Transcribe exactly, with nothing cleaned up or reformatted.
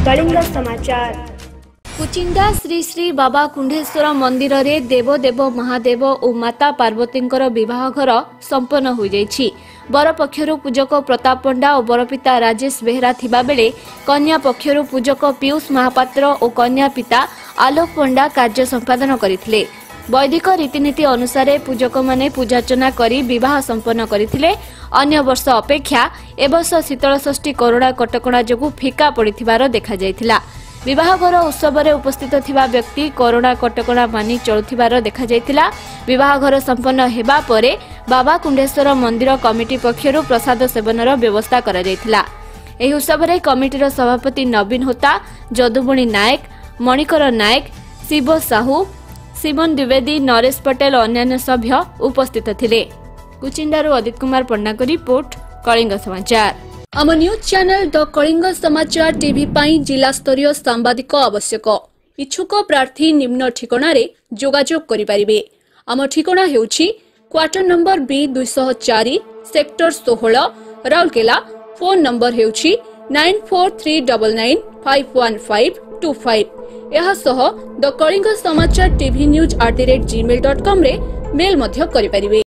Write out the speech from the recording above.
कलिंग समाचार। कुचिंडा श्री श्री बाबा कुंडेश्वर मंदिर रे देव देव महादेव और माता पार्वती विवाह घर संपन्न हो जाइछि। बर पक्षरु पूजक प्रताप पंडा और बरपिता राजेश बेहरा थिबा बेले कन्या पक्षरु पूजक पीयूष महापात्र और कन्या पिता आलोक पंडा कार्य संपादन करथिले। वैदिक रीतिनीति अनुसार पूजक माने पूजार्चना करी विवाह संपन्न करथिले। अन्य वर्ष अपेक्षा एवर्ष शीतल षष्ठी कोरोना कटकणा जोगु फिका पड़िथिबार देखा जायथिला। विवाह घर उत्सव में उपस्थित थिबा व्यक्ति कोरोना कटकणा मानि चलुथिबार देखा जायथिला। विवाह घर संपन्न हेबा परे बाबा कुंडेश्वर मंदिर कमिटी पक्षरु प्रसाद सेवनर व्यवस्था करा जायथिला। एही उत्सव में कमिटीर सभापति नवीन होता, जदुमणि नायक, मणिकर नायक, शिव साहू, सिमन द्विवेदी, नरेश पटेल और अन्य सभ्य उपस्थित थिले। कुचिंडारू अदित कुमार पंडा को रिपोर्ट, कलिंग समाचार। आम न्यूज चैनल द कलिंग समाचार टीवी पाई जिला स्तरीय सांबादिक आवश्यक। इच्छुक प्रार्थी निम्न ठिकाना रे जोगाजोग करि परिबे। आम ठिकाना हेउछि क्वार्टर नंबर बी दो सौ चार सेक्टर सोलह राउरकेला। फोन नंबर हेउछि nine four three nine nine five one five two five. यह सह द कलिंग समाचार TV news at the rate Gmail dot com रे मेल मध्य करि परिबे।